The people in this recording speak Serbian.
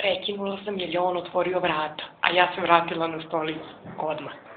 Prekinula sam jer je on otvorio vrata, a ja se vratila na stolicu odmah.